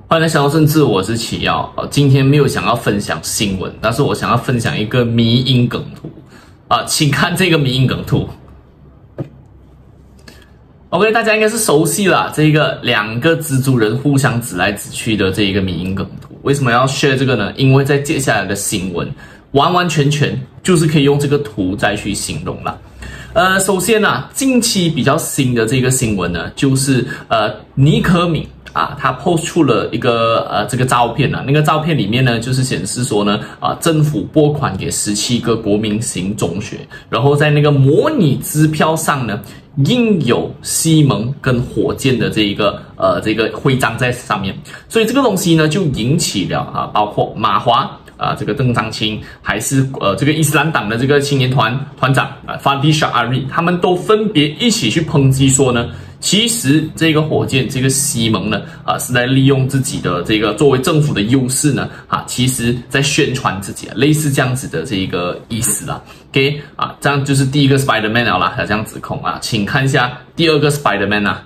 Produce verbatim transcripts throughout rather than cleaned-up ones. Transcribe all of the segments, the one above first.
欢迎来小到政治，我是启耀。呃，今天没有想要分享新闻，但是我想要分享一个迷因梗图啊，请看这个迷因梗图。OK， 大家应该是熟悉了这个两个蜘蛛人互相指来指去的这一个迷因梗图。为什么要 share 这个呢？因为在接下来的新闻，完完全全就是可以用这个图再去形容了。呃，首先呢、啊，近期比较新的这个新闻呢，就是呃尼可敏。啊，他 post 出了一个呃这个照片啊，那个照片里面呢，就是显示说呢，啊政府拨款给十七个国民型中学，然后在那个模拟支票上呢，印有西蒙跟火箭的这一个呃这个徽章在上面，所以这个东西呢就引起了啊，包括马华。啊，这个邓章清还是呃这个伊斯兰党的这个青年团团长啊 Fadi Sha'ari， 他们都分别一起去抨击说呢，其实这个火箭这个西蒙呢啊是在利用自己的这个作为政府的优势呢啊，其实在宣传自己，类似这样子的这个意思啦。OK 啊，这样就是第一个 Spider-Man 了啦，他这样指控啊，请看一下第二个 Spider-Man 啊。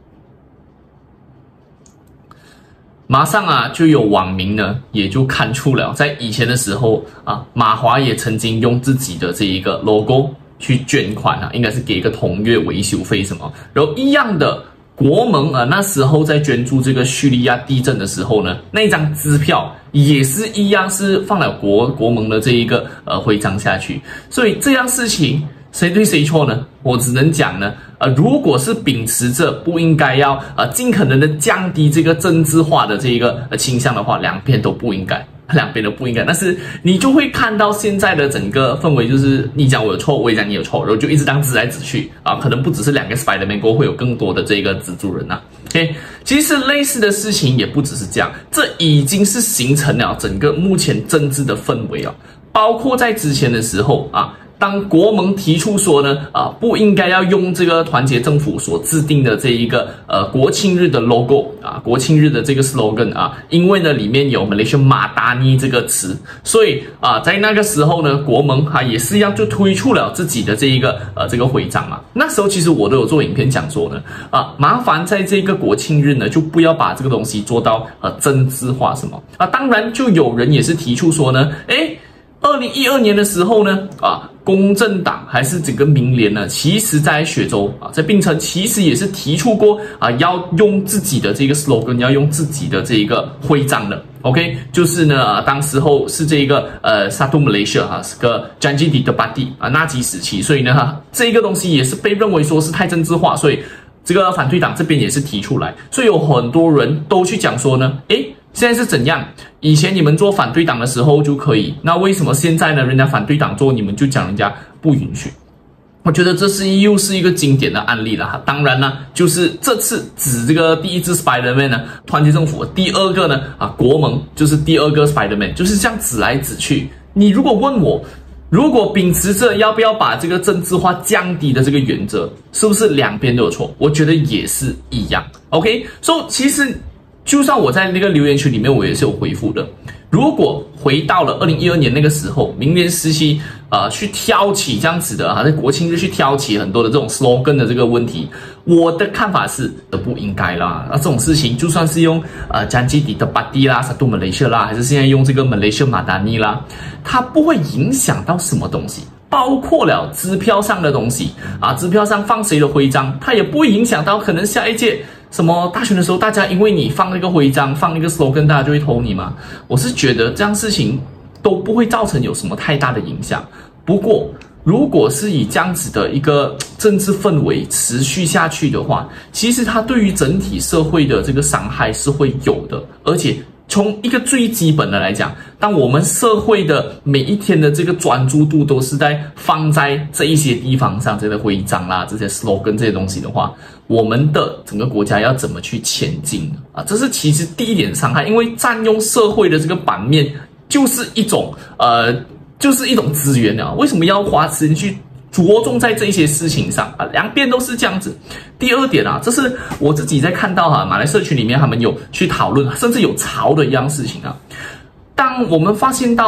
马上啊，就有网民呢，也就看出了，在以前的时候啊，马华也曾经用自己的这一个 logo 去捐款啊，应该是给一个同月维修费什么。然后一样的，国盟啊，那时候在捐助这个叙利亚地震的时候呢，那张支票也是一样是放了国国盟的这一个呃徽章下去，所以这样事情。谁对谁错呢？我只能讲呢，呃，如果是秉持着不应该要呃尽可能的降低这个政治化的这一个呃倾向的话，两边都不应该，两边都不应该。但是你就会看到现在的整个氛围，就是你讲我有错，我也讲你有错，然后就一直这样指来指去啊，可能不只是两个 Spider-Man 过后会有更多的这个蜘蛛人呐、啊。OK， 其实类似的事情也不只是这样，这已经是形成了整个目前政治的氛围啊，包括在之前的时候啊。当国盟提出说呢，啊，不应该要用这个团结政府所制定的这一个呃国庆日的 logo 啊，国庆日的这个 slogan 啊，因为呢里面有 Malaysia 马达尼这个词，所以啊，在那个时候呢，国盟啊也是一样就推出了自己的这一个呃这个徽章嘛。那时候其实我都有做影片讲说呢，啊，麻烦在这个国庆日呢，就不要把这个东西做到呃政治化什么啊。当然就有人也是提出说呢，诶。二零一二年的时候呢，啊，公正党还是整个民联呢，其实在雪州啊，在槟城其实也是提出过啊，要用自己的这个 slogan， 要用自己的这一个徽章的。OK， 就是呢，啊、当时候是这个呃 Satu Malaysia 哈、啊，是个 Janji di Debati 啊纳吉时期，所以呢，哈，这个东西也是被认为说是太政治化，所以这个反对党这边也是提出来，所以有很多人都去讲说呢，诶。现在是怎样？以前你们做反对党的时候就可以，那为什么现在呢？人家反对党做，你们就讲人家不允许？我觉得这是又是一个经典的案例了哈。当然呢，就是这次指这个第一支 Spider-Man 呢，团结政府；第二个呢，啊，国盟就是第二个 Spider-Man， 就是这样指来指去。你如果问我，如果秉持着要不要把这个政治化降低的这个原则，是不是两边都有错？我觉得也是一样。OK， 所以其实。就算我在那个留言区里面，我也是有回复的。如果回到了二零一二年那个时候，民联时期，呃，去挑起这样子的啊，在国庆日去挑起很多的这种 slogan 的这个问题，我的看法是不应该啦。那这种事情，就算是用呃 Janji di Debati 啦 Satu Malaysia 啦，还是现在用这个 Malaysia Madani 啦，它不会影响到什么东西。包括了支票上的东西啊，支票上放谁的徽章，它也不会影响到可能下一届什么大选的时候，大家因为你放那个徽章，放那个 slogan， 大家就会投你嘛。我是觉得这样事情都不会造成有什么太大的影响。不过，如果是以这样子的一个政治氛围持续下去的话，其实它对于整体社会的这个伤害是会有的，而且。从一个最基本的来讲，当我们社会的每一天的这个专注度都是在放在这一些地方上，这个徽章啦、这些 slogan 这些东西的话，我们的整个国家要怎么去前进啊？这是其实第一点伤害，因为占用社会的这个版面就是一种呃，就是一种资源啊。为什么要花时间去？着重在这些事情上啊，两边都是这样子。第二点啊，这是我自己在看到哈、啊，马来社群里面他们有去讨论，甚至有吵的一样事情啊。当我们发现到呢，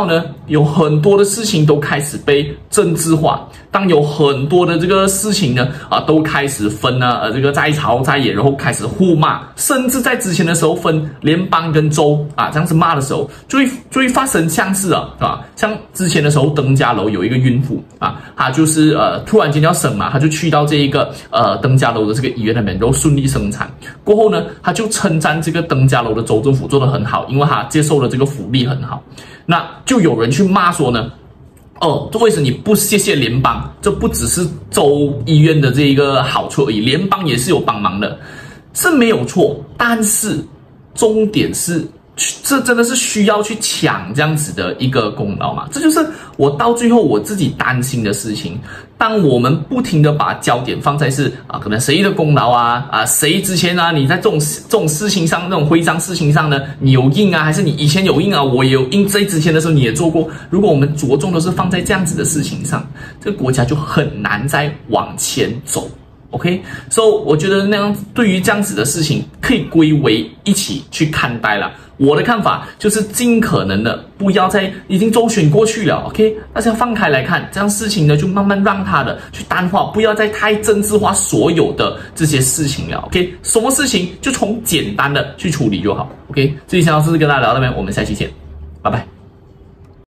有很多的事情都开始被政治化，当有很多的这个事情呢啊都开始分呢呃这个在朝在野，然后开始互骂，甚至在之前的时候分联邦跟州啊这样子骂的时候，就会就会发生像是啊啊像之前的时候登嘉楼有一个孕妇啊，她就是呃突然间要生嘛，她就去到这一个呃登嘉楼的这个医院那边，然后顺利生产过后呢，她就称赞这个登嘉楼的州政府做得很好，因为她接受了这个福利很好。那就有人去骂说呢，哦，这为什么你不谢谢联邦？这不只是州医院的这一个好处而已，联邦也是有帮忙的，是没有错。但是重点是，这真的是需要去抢这样子的一个功劳嘛？这就是我到最后我自己担心的事情。当我们不停的把焦点放在是啊，可能谁的功劳啊啊，谁之前啊，你在这种这种事情上，那种徽章事情上呢，你有印啊，还是你以前有印啊，我也有印，在之前的时候你也做过。如果我们着重的是放在这样子的事情上，这个国家就很难再往前走。OK， 所以我觉得那样对于这样子的事情可以归为一起去看待了。我的看法就是尽可能的不要再已经周选过去了 ，OK， 大家放开来看，这样事情呢就慢慢让它的去淡化，不要再太政治化所有的这些事情了 ，OK， 什么事情就从简单的去处理就好 ，OK。这期小老师跟大家聊到这边，我们下期见，拜拜。